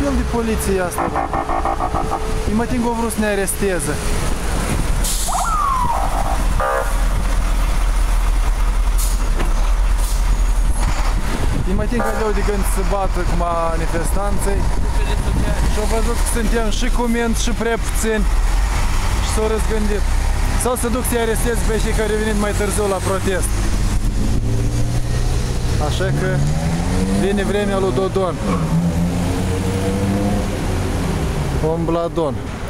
fel de poliție e asta? Ei mă ting o vrut să ne aresteze. Ei mă ting că de când se bată cu manifestanței și au văzut că suntem și cuminți și prea puțini și s-au răzgândit. Sau să duc să-i arestez pe cei care au venit mai târziu la protest. Așa că vine vremea lui Dodon. Ombladon.